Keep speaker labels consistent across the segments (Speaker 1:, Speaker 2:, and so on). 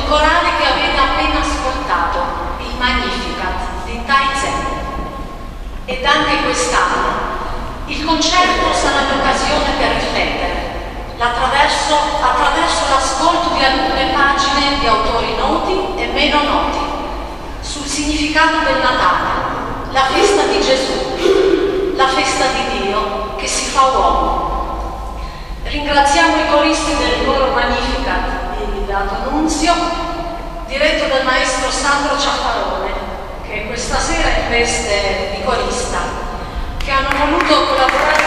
Speaker 1: corale che avete appena ascoltato, il Magnificat di Taizen. Ed anche quest'anno il concerto sarà l'occasione per riflettere attraverso l'ascolto di alcune pagine di autori noti e meno noti sul significato del Natale, la festa di Gesù, la festa di Dio che si fa uomo. Ringraziamo i coristi del coro Magnificat di Beato Nunzio, diretto dal maestro Sandro Ciaffarone, che questa sera è in veste di corista, che hanno voluto collaborare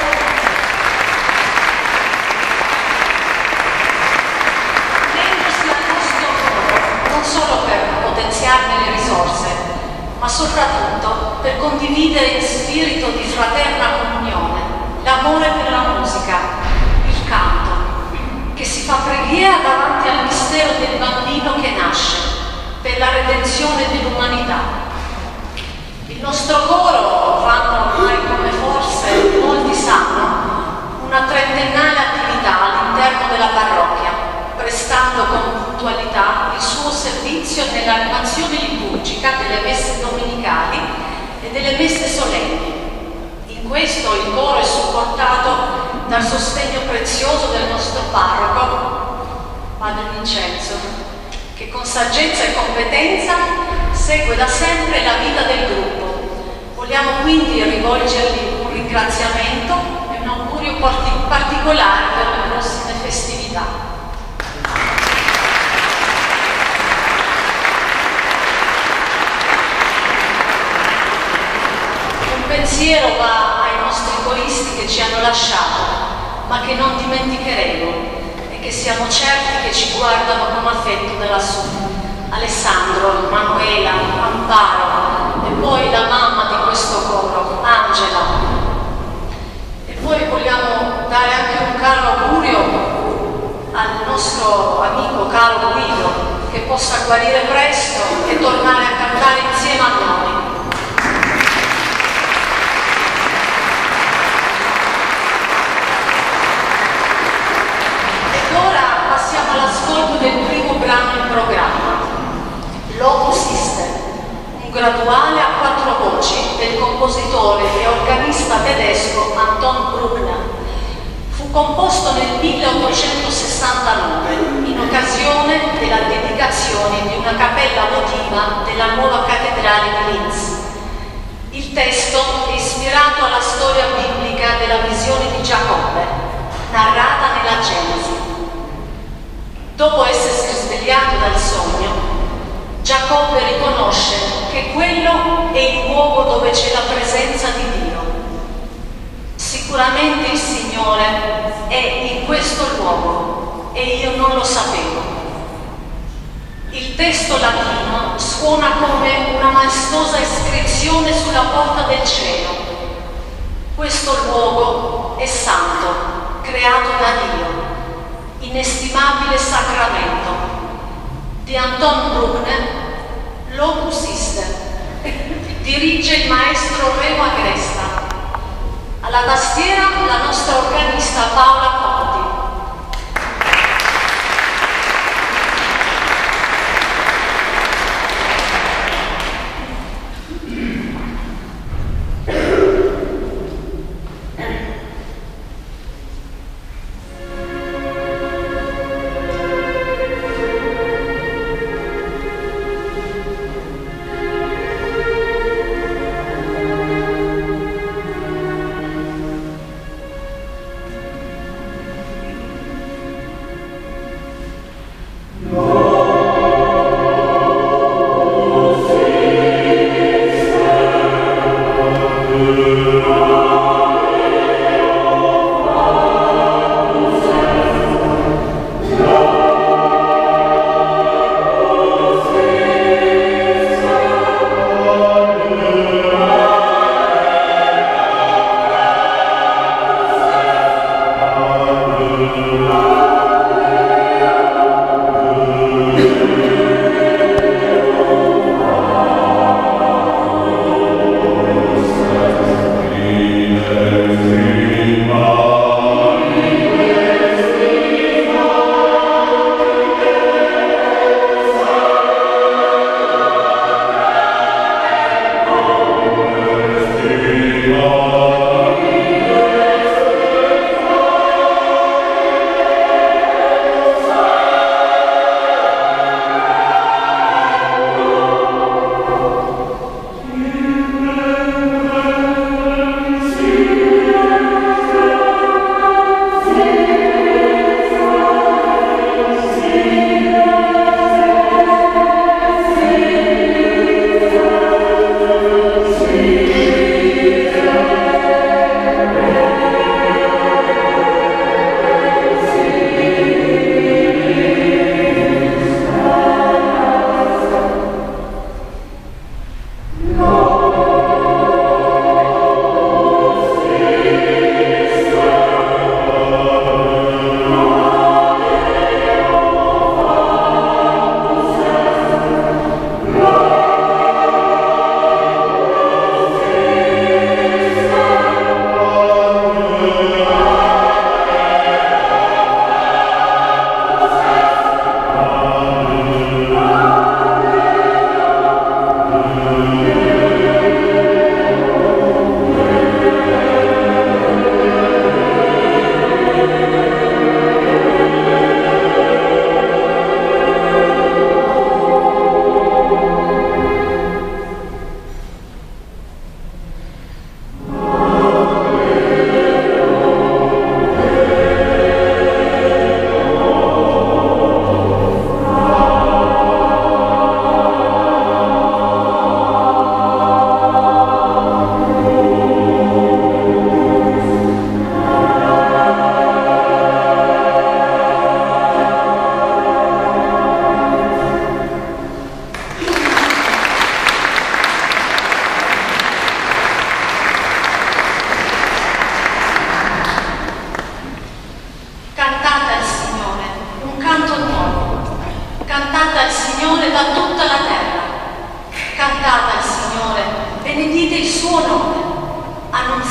Speaker 1: unendosi al nostro coro, non solo per potenziarne le risorse, ma soprattutto per condividere in spirito di fraterna comunione l'amore per la musica, il canto, che si fa preghiera davanti al mistero del bambino che nasce per la redenzione dell'umanità. Il nostro coro fanno ormai, come forse molti sanno, una trentennale attività all'interno della parrocchia, prestando con puntualità il suo servizio nell'animazione liturgica delle messe domenicali e delle messe solenni. In questo il coro è supportato dal sostegno prezioso del nostro parroco, Padre Vincenzo, che con saggezza e competenza segue da sempre la vita del gruppo. Vogliamo quindi rivolgergli un ringraziamento e un augurio particolare per le prossime festività. Un pensiero va ai nostri coristi che ci hanno lasciato, ma che non dimenticheremo e che siamo certi che ci guardano con affetto da lassù. Alessandro, Manuela, Amparo e poi la mamma di questo coro, Angela. E poi vogliamo dare anche un caro augurio al nostro amico caro Guido, che possa guarire presto e tornare a cantare insieme a noi. Ed ora passiamo all'ascolto del primo brano in programma, Lotus System, un graduale a 4 voci del compositore e organista tedesco Anton Bruckner. Fu composto nel 1869 in occasione della dedicazione di una cappella votiva della nuova cattedrale di Linz. Il testo è ispirato alla storia biblica della visione di Giacobbe, narrata nella Genesi. Dopo essersi risvegliato dal sogno, Giacobbe riconosce che quello è il luogo dove c'è la presenza di Dio. Sicuramente il Signore è in questo luogo e io non lo sapevo. Il testo latino suona come una maestosa iscrizione sulla porta del cielo. Questo luogo è santo, creato da Dio, inestimabile sacramento. Di Anton Bruckner, Lotus System. Dirige il maestro Remo Agresta. Alla tastiera la nostra organista Paola Conti.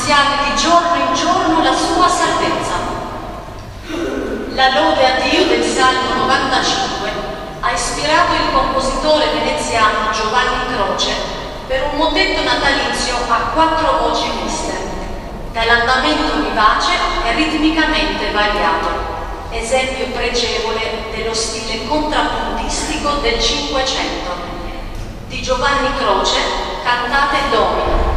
Speaker 1: annunziate di giorno in giorno la sua salvezza. La lode a Dio del Salmo 95 ha ispirato il compositore veneziano Giovanni Croce per un motetto natalizio a 4 voci miste, dall'andamento vivace e ritmicamente variato, esempio pregevole dello stile contrappuntistico del Cinquecento. Di Giovanni Croce, Cantate Domino.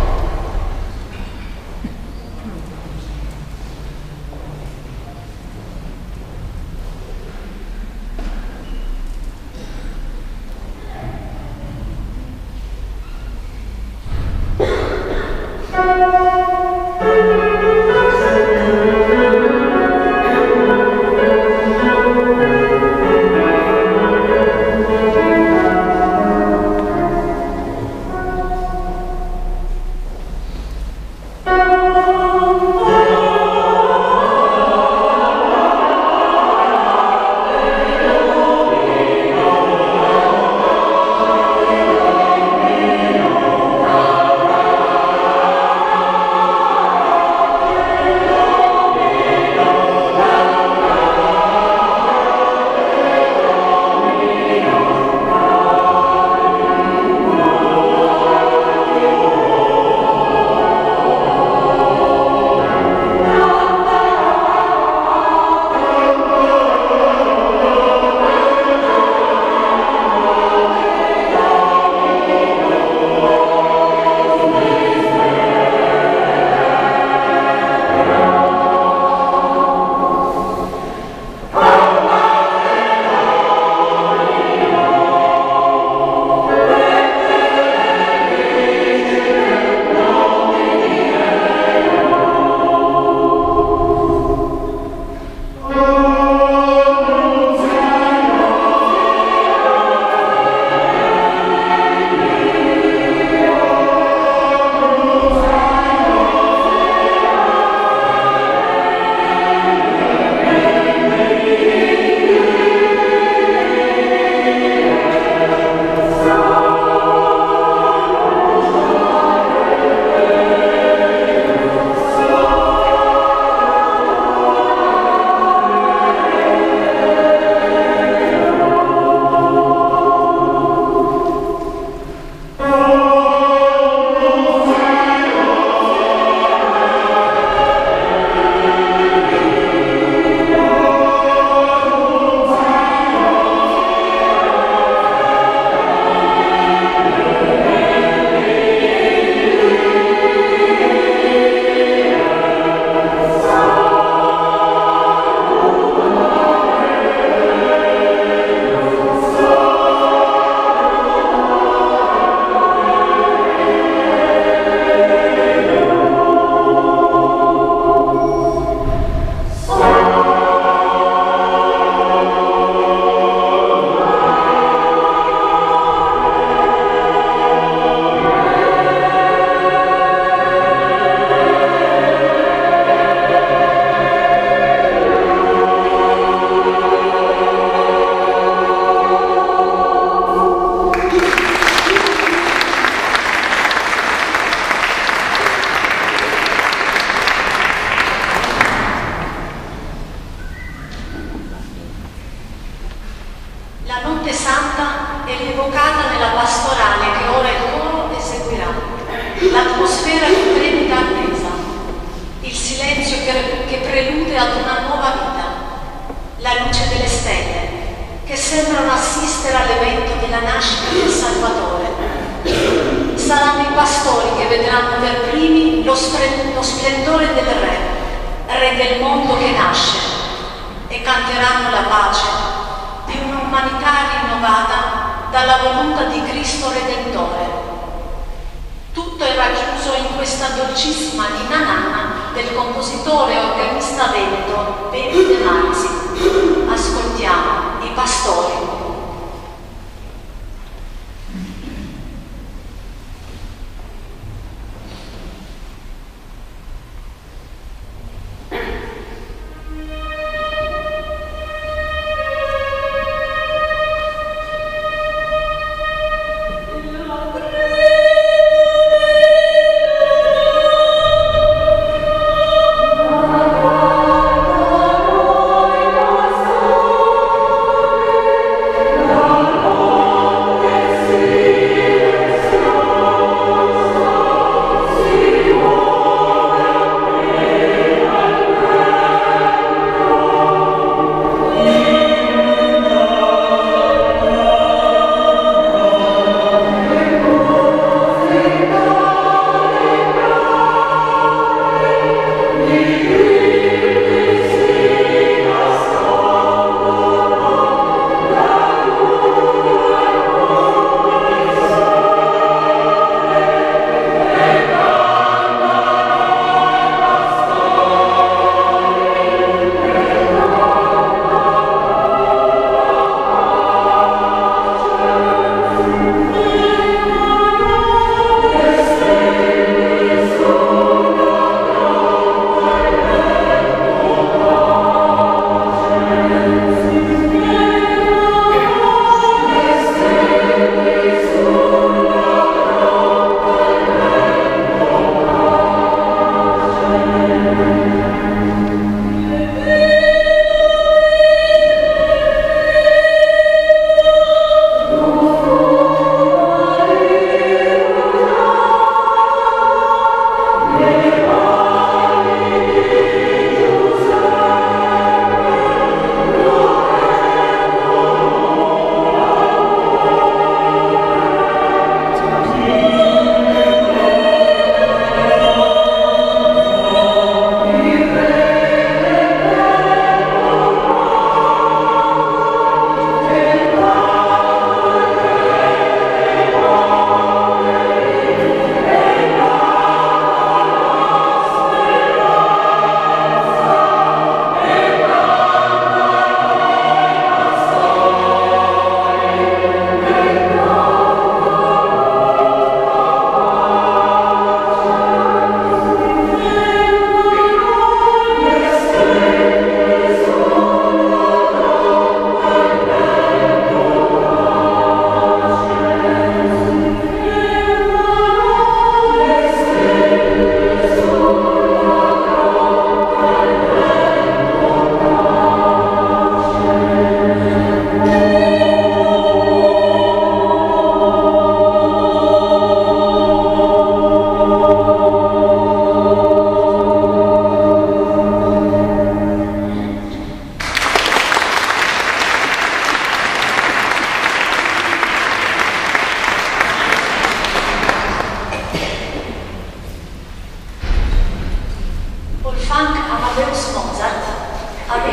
Speaker 2: L'atmosfera di tremida attesa, il silenzio che prelude ad una nuova vita, la luce delle stelle che sembrano assistere all'evento della nascita del Salvatore. Saranno i pastori che vedranno per primi lo splendore del Re del mondo che nasce, e canteranno la pace di un'umanità rinnovata dalla volontà di Cristo Redentore. Tutto è racchiuso in questa dolcissima ninna nanna del compositore e organista veneto Beni De Marzi. Ascoltiamo i pastori.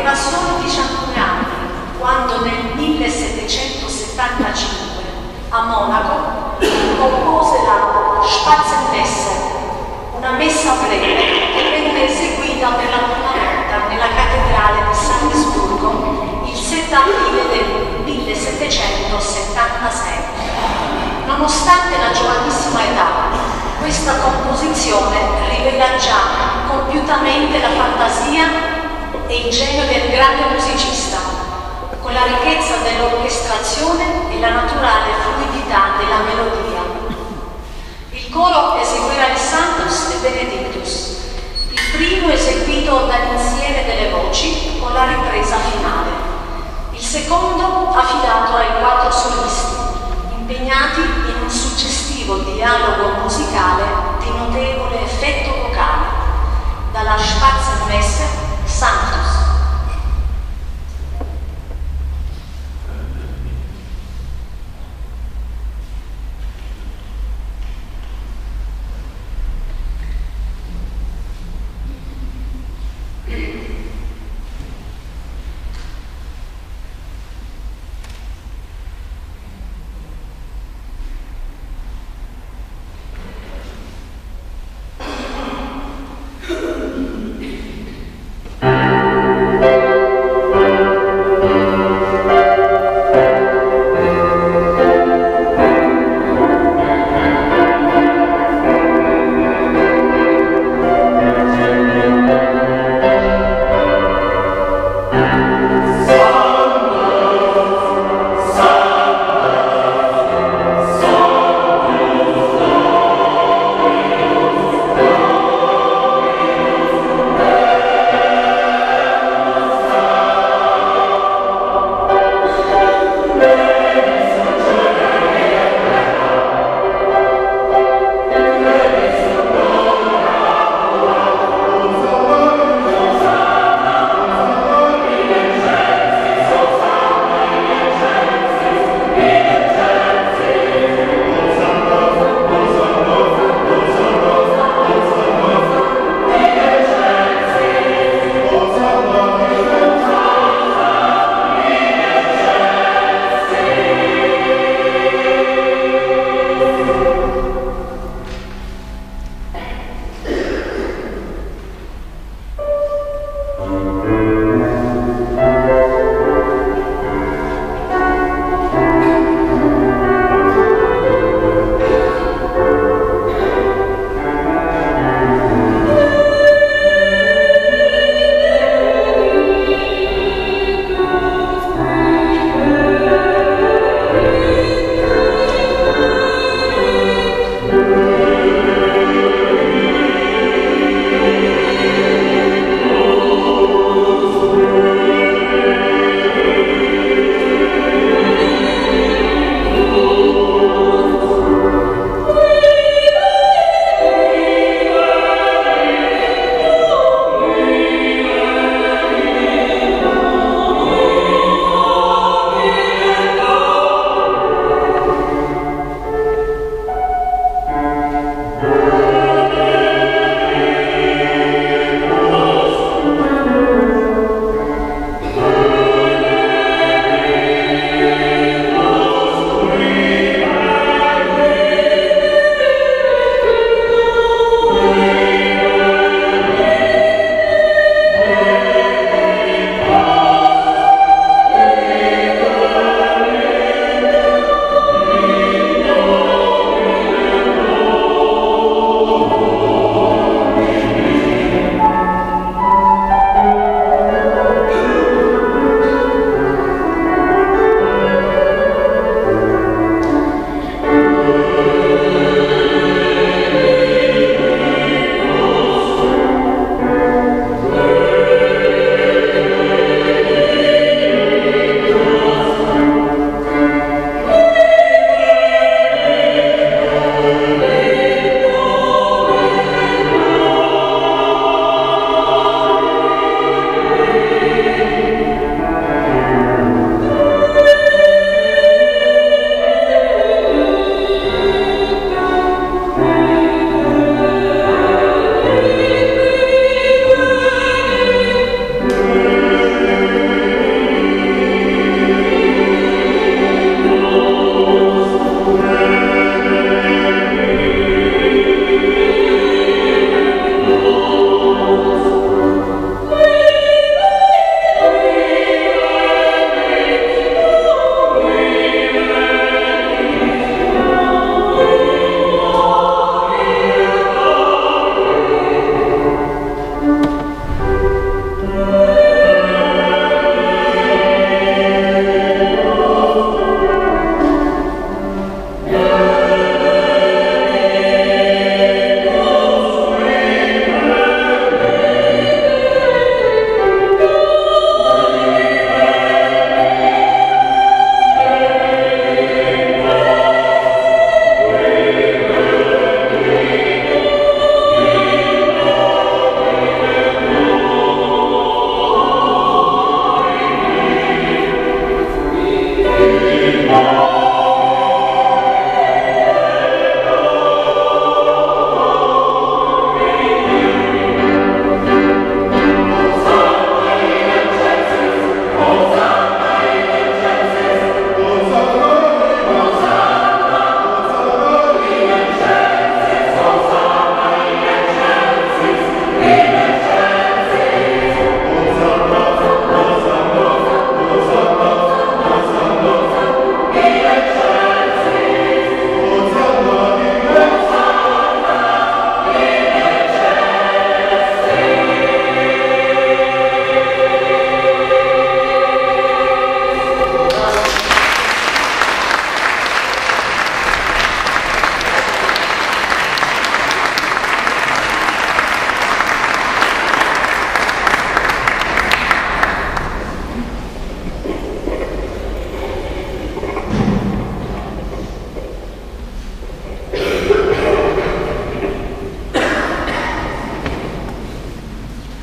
Speaker 1: aveva solo 19 anni quando nel 1775 a Monaco compose la Spatzenmesse, una messa breve che venne eseguita per la prima volta nella cattedrale di Salisburgo il 7 aprile del 1776. Nonostante la giovanissima età, questa composizione rivela già compiutamente la fantasia e il genio del grande musicista, con la ricchezza dell'orchestrazione e la naturale fluidità della melodia. Il coro eseguirà il Sanctus e Benedictus, il primo eseguito dall'insieme delle voci con la ripresa finale, il secondo affidato ai 4 solisti, impegnati in un successivo dialogo musicale di notevole effetto vocale, dalla Spatzenmesse Sanctus.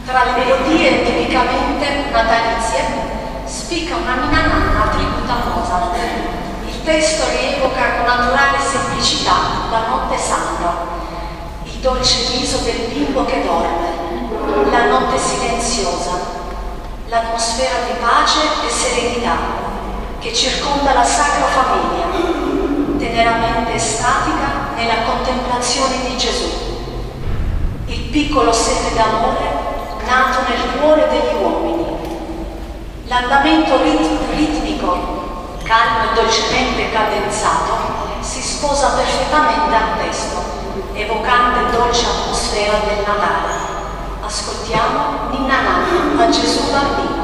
Speaker 1: Tra le melodie tipicamente natalizie spicca una ninna nanna tributo a Mozart. Il testo rievoca con naturale semplicità la notte santa, il dolce viso del bimbo che dorme, la notte silenziosa, l'atmosfera di pace e serenità che circonda la Sacra Famiglia, teneramente estatica nella contemplazione di Gesù, il piccolo seme d'amore nato nel cuore degli uomini. L'andamento ritmico, calmo e dolcemente cadenzato, si sposa perfettamente al testo, evocando il dolce atmosfera del Natale. Ascoltiamo Ninna Nanna a Gesù Bambino.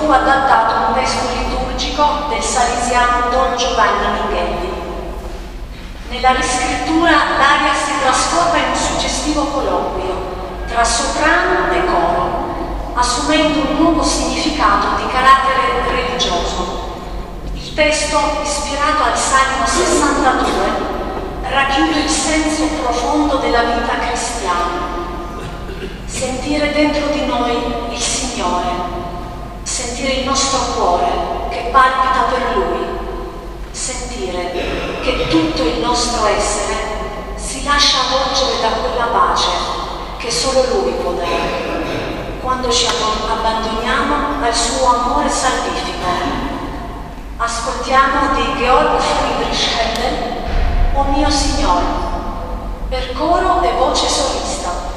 Speaker 1: fu adattato un testo liturgico del salesiano Don Giovanni Minghelli. Nella riscrittura l'aria si trasforma in un suggestivo colloquio tra soprano e coro, assumendo un nuovo significato di carattere religioso. Il testo, ispirato al Salmo 62, racchiude il senso profondo della vita cristiana. Sentire dentro di noi il Signore, sentire il nostro cuore che palpita per Lui, sentire che tutto il nostro essere si lascia avvolgere da quella pace che solo Lui può dare, quando ci abbandoniamo al suo amore salvifico. Ascoltiamo di Georg Friedrich Händel, O mio Signore, per coro e voce solista.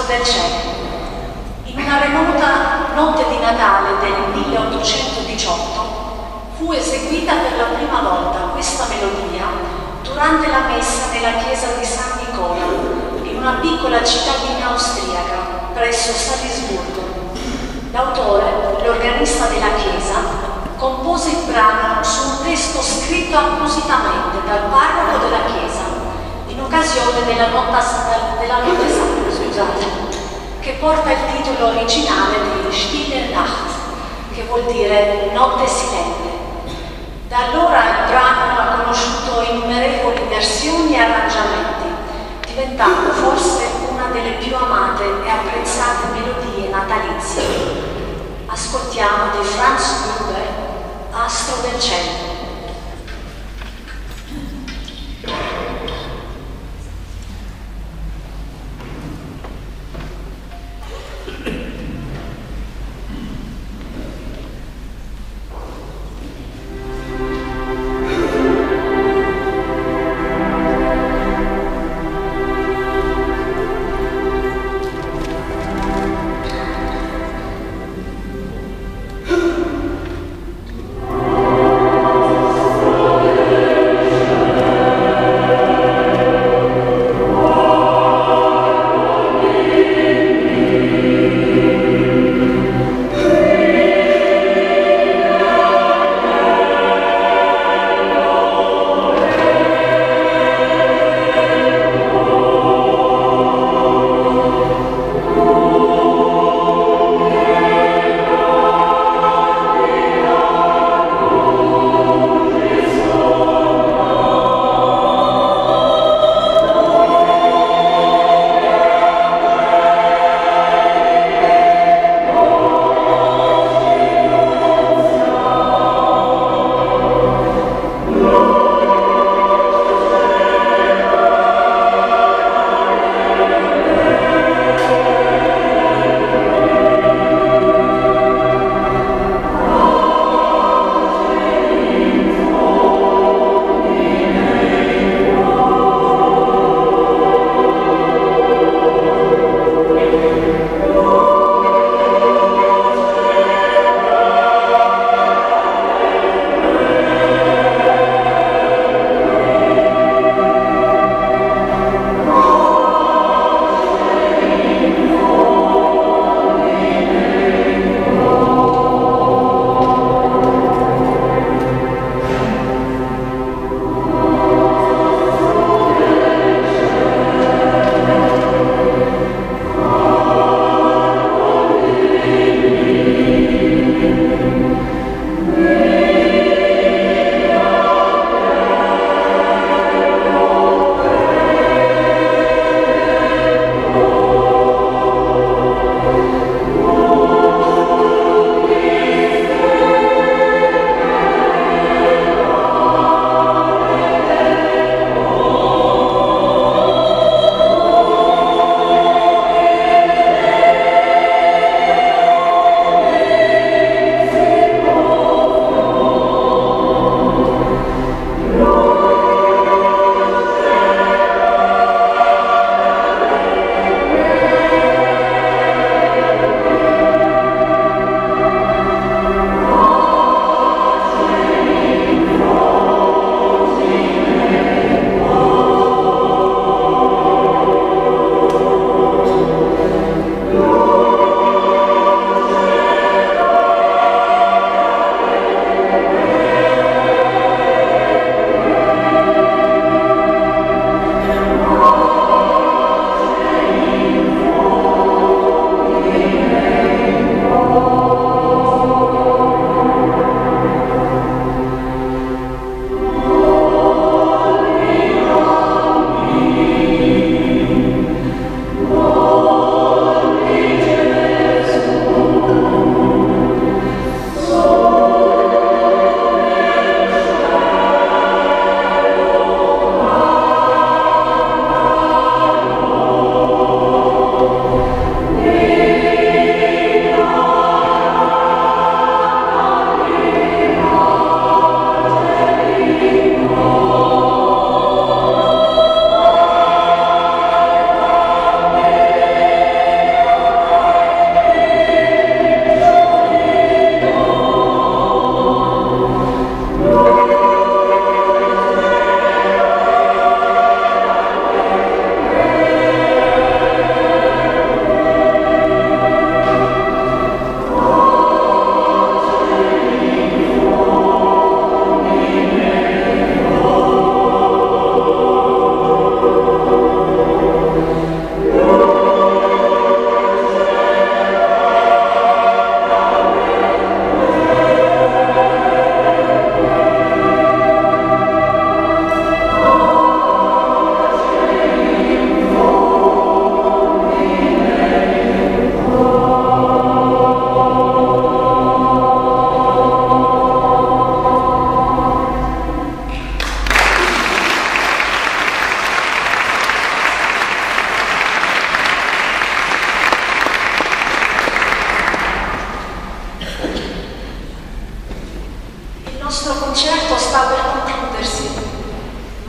Speaker 1: del cielo. In una remota notte di Natale del 1818 fu eseguita per la prima volta questa melodia durante la messa nella chiesa di San Nicola, in una piccola cittadina austriaca presso Salisburgo. L'autore, l'organista della chiesa, compose il brano su un testo scritto appositamente dal parroco della chiesa in occasione della notte santa, che porta il titolo originale di Stille Nacht, che vuol dire notte silente. Da allora il brano ha conosciuto innumerevoli versioni e arrangiamenti, diventando forse una delle più amate e apprezzate melodie natalizie. Ascoltiamo di Franz Gruber, Astro del cielo.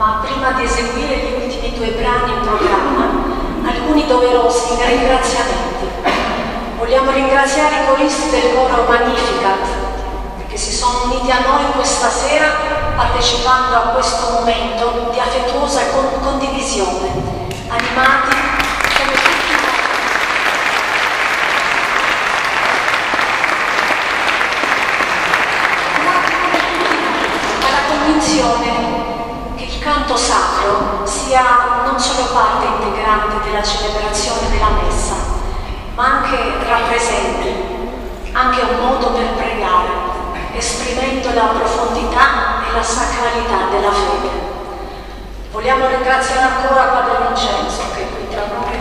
Speaker 1: ma prima di eseguire gli ultimi 2 brani in programma, alcuni doverosi ringraziamenti. Vogliamo ringraziare i coristi del coro Magnificat, che si sono uniti a noi questa sera partecipando a questo momento di affettuosa condivisione, animati come tutti noi. Alla convinzione che il canto sacro sia non solo parte integrante della celebrazione della messa, ma anche rappresenti, anche un modo per pregare, esprimendo la profondità e la sacralità della fede. Vogliamo ringraziare ancora Padre Vincenzo, che è qui tra noi,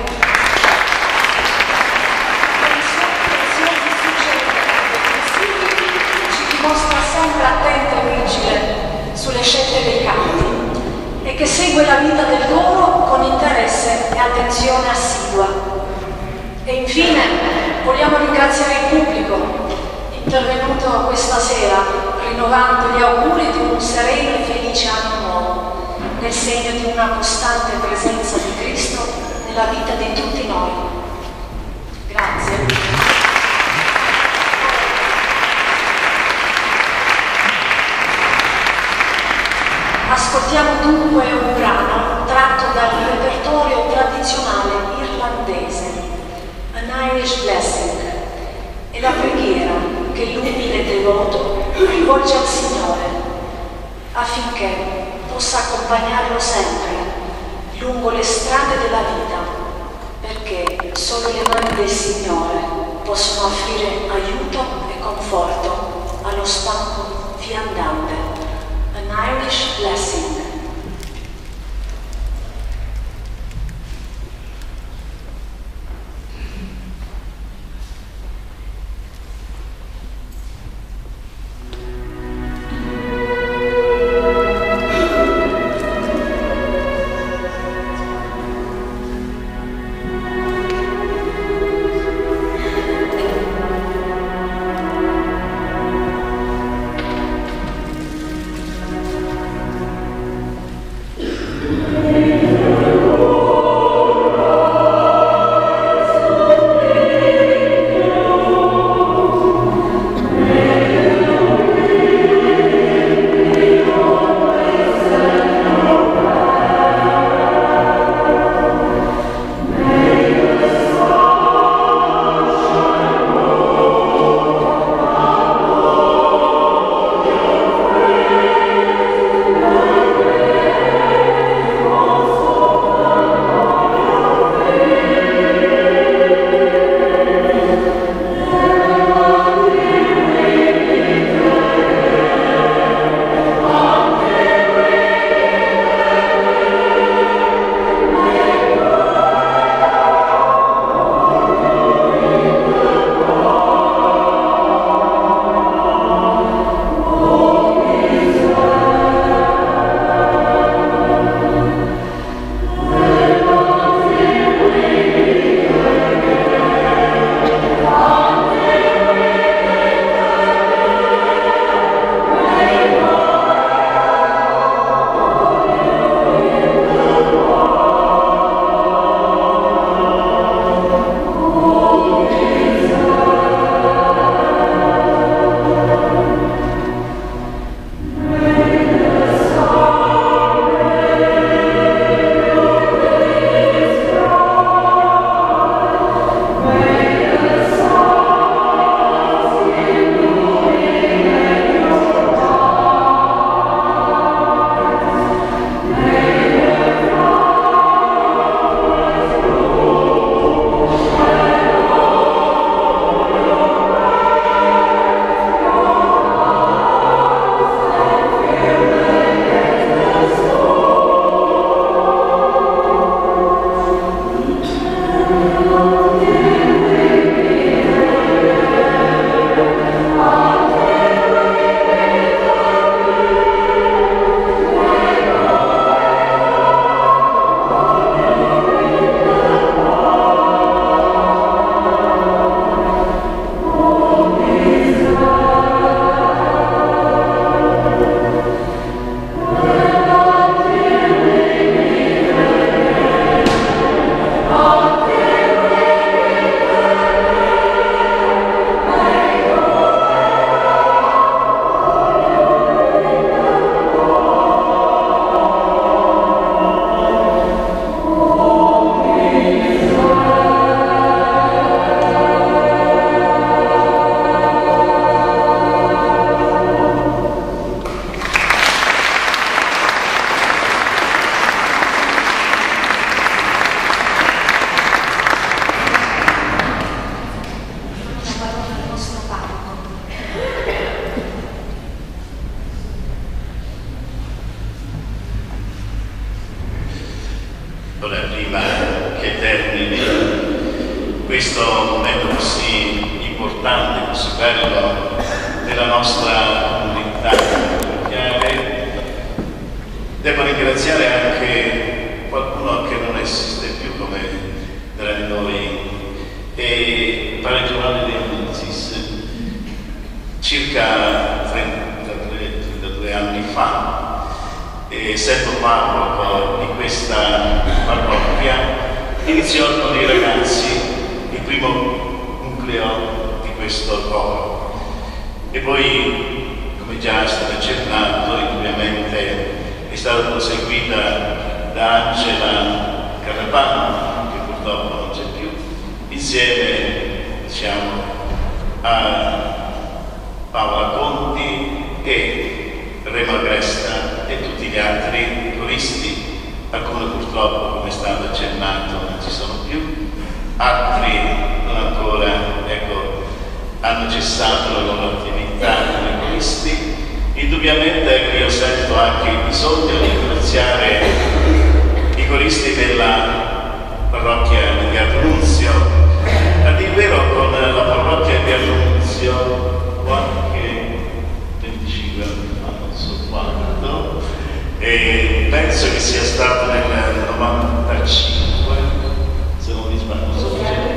Speaker 1: per i suoi preziosi suggerimenti e ci dimostra sempre attento e vigile sulle scelte dei canti e che segue la vita del coro con interesse e attenzione assidua. E infine vogliamo ringraziare il pubblico intervenuto questa sera, rinnovando gli auguri di un sereno e felice anno nuovo, nel segno di una costante presenza di Cristo nella vita di tutti noi. Grazie. Ascoltiamo dunque un brano tratto dal repertorio tradizionale irlandese, An Irish Blessing, e la preghiera che l'umile devoto rivolge al Signore affinché possa accompagnarlo sempre lungo le strade della vita, perché solo le mani del Signore possono offrire aiuto e conforto allo stanco viandante. An Irish Blessing.
Speaker 3: Ora, prima che termini questo momento così importante, così bello della nostra comunità parrocchiale, devo ringraziare anche qualcuno che non esiste più come tra noi, e Padre Giovanni De Amicis, circa 32 anni fa, essendo parroco di questa parrocchia, iniziò con i ragazzi il primo nucleo di questo coro, e poi, come già è stato accennato, ovviamente è stata proseguita da Angela Carrapano, che purtroppo non c'è più, insieme, diciamo, a Paola Conti e Remo Agresta e tutti gli altri coristi, alcuni purtroppo, come è stato accennato, non ci sono più, altri non ancora, ecco, hanno cessato la loro attività come coristi. Indubbiamente io sento anche il bisogno di ringraziare i coristi della parrocchia di Annunzio. A dire vero, con la parrocchia di Annunzio qualche 25 anni fa, non so quando, e penso che sia stato nel 95, se non mi sbaglio, non so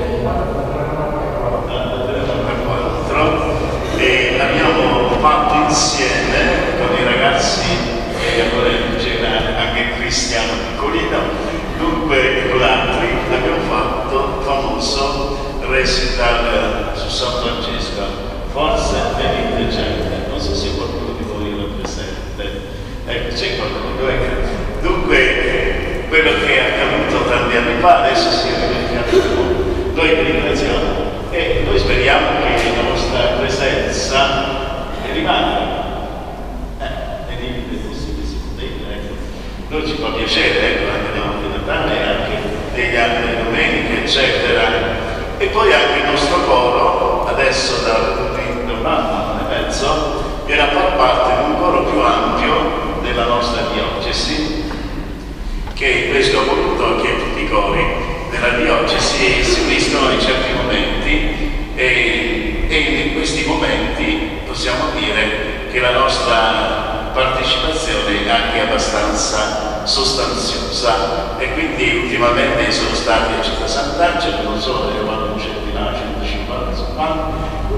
Speaker 3: e abbiamo fatto insieme con i ragazzi, e allora c'era anche Cristiano Piccolino, dunque con altri abbiamo fatto il famoso recital su San Francesco, forse venite gente, non so se qualcuno di voi era presente, ecco, c'è qualcuno, dunque quello che è accaduto tanti anni fa adesso si è verificato. Noi vi ringraziamo e noi speriamo che la vostra presenza rimanga nei limiti del possibile, si poteva, ecco. Noi ci fa piacere, ecco, anche la notte di Natale, anche degli altri domeniche, eccetera. E poi anche il nostro coro, adesso da un anno e mezzo, viene a far parte di un coro più ampio della nostra diocesi, che questo ha voluto che tutti i cori della diocesi si uniscono in certi momenti, e in questi momenti possiamo dire che la nostra partecipazione è anche abbastanza sostanziosa, e quindi ultimamente sono stati a Città Sant'Angelo, non so, un centinaio, 150,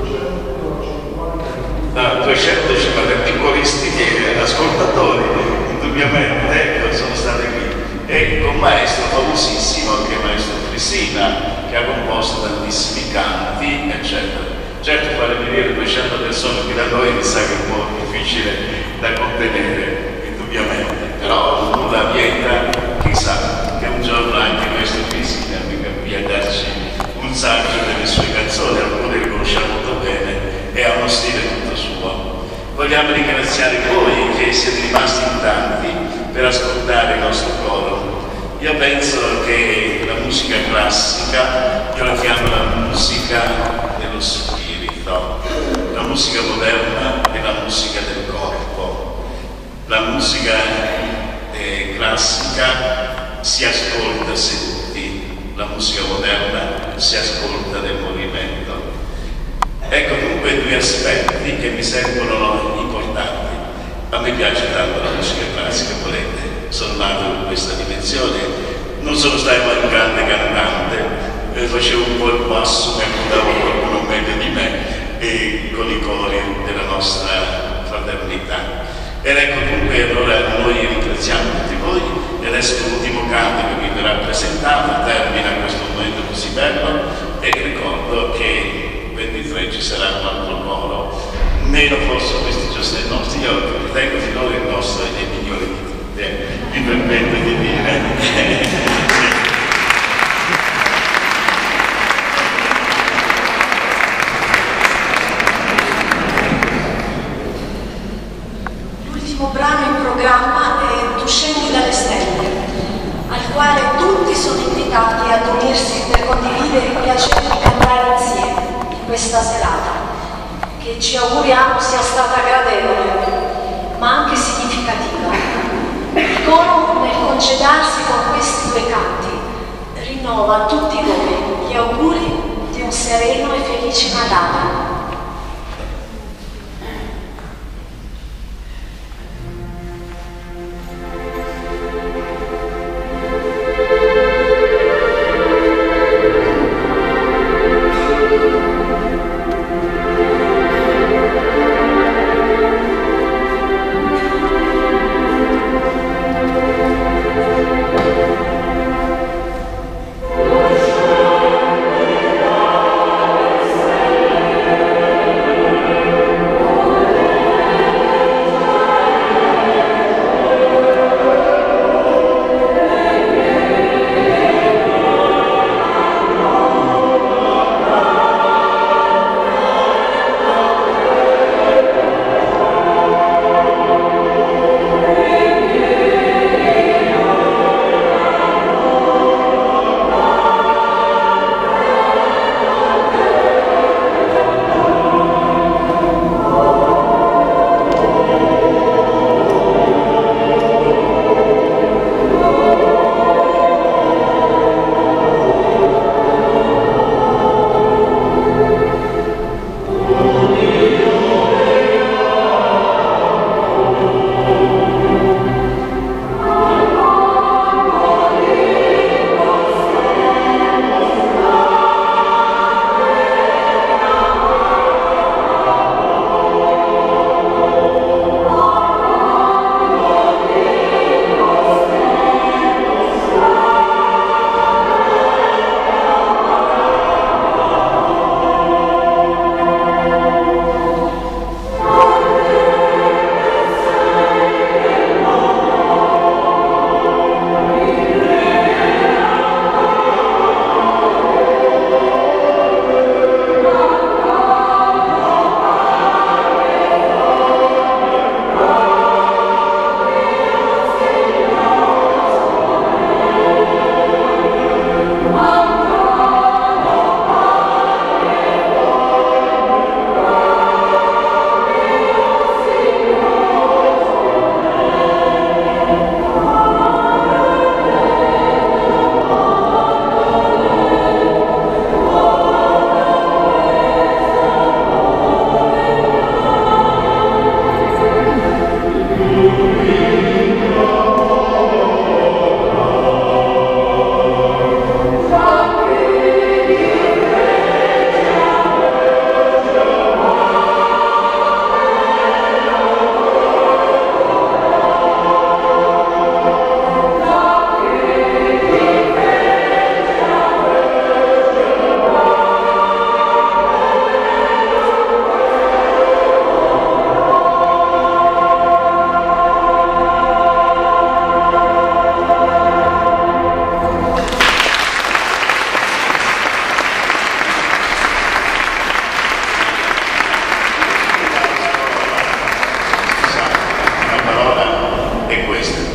Speaker 3: 250 più coristi che ascoltatori, indubbiamente sono stati qui, e con un maestro famosissimo che è il maestro Frisina, che ha composto tantissimi canti, eccetera. Certo, fare venire 200 persone qui da noi mi sa che è un po' difficile da contenere, indubbiamente, però nulla vieta, chissà, che un giorno anche il maestro Frisina venga qui a darci un saggio delle sue canzoni, alcune le conosciamo molto bene e ha uno stile tutto suo. Vogliamo ringraziare voi che siete rimasti in tanti per ascoltare il nostro coro. Io penso che la musica classica, io la chiamo la musica dello spirito, la musica moderna è la musica del corpo. La musica classica si ascolta seduti, la musica moderna si ascolta nel movimento. Ecco dunque due aspetti che mi sembrano importanti. A me piace tanto la musica classica, volete? Sono nato in questa dimensione, non sono stato mai un grande cantante, facevo un po' il basso, mi accordavo qualcuno meglio di me, e con i cori della nostra fraternità. Ed ecco dunque, allora noi ringraziamo tutti voi, e adesso l'ultimo canto che vi verrà presentato termina questo momento così bello, e ricordo che 23 ci sarà un altro coro, meno forse questi giorni nostri, io ritengo finora il nostro è il migliore di tutti, mi permetto di dire.
Speaker 2: L'ultimo brano in programma è Tu scendi dalle stelle, al quale tutti sono invitati ad unirsi per condividere il piacere di cantare insieme in questa serata, che ci auguriamo sia stata gradevole, ma anche significativa. Il coro, nel congedarsi con questi due canti,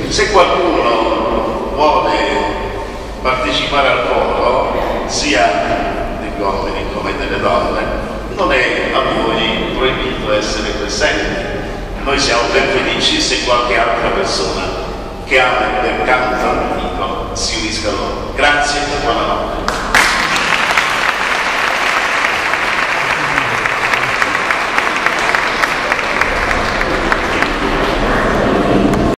Speaker 3: Se qualcuno vuole partecipare al coro, sia degli uomini come delle donne, non è a voi proibito essere presenti. Noi siamo ben felici se qualche altra persona